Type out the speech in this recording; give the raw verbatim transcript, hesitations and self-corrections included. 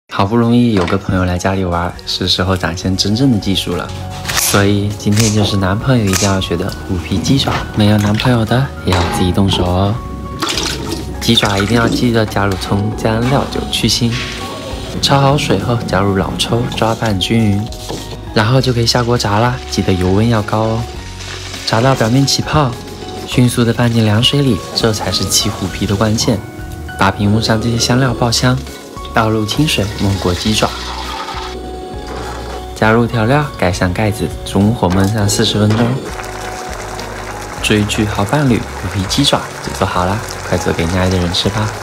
好不容易有个朋友来家里玩，是时候展现真正的技术了。所以今天就是男朋友一定要学的虎皮鸡爪，没有男朋友的也要自己动手哦。鸡爪一定要记得加入葱、姜、料酒去腥，焯好水后加入老抽抓拌均匀，然后就可以下锅炸啦，记得油温要高哦。炸到表面起泡，迅速的拌进凉水里，这才是起虎皮的关键。把屏幕上这些香料爆香。 倒入清水没过鸡爪，加入调料，盖上盖子，中火焖上四十分钟。追剧好伴侣，虎皮鸡爪就做好啦，快做给你爱的人吃吧！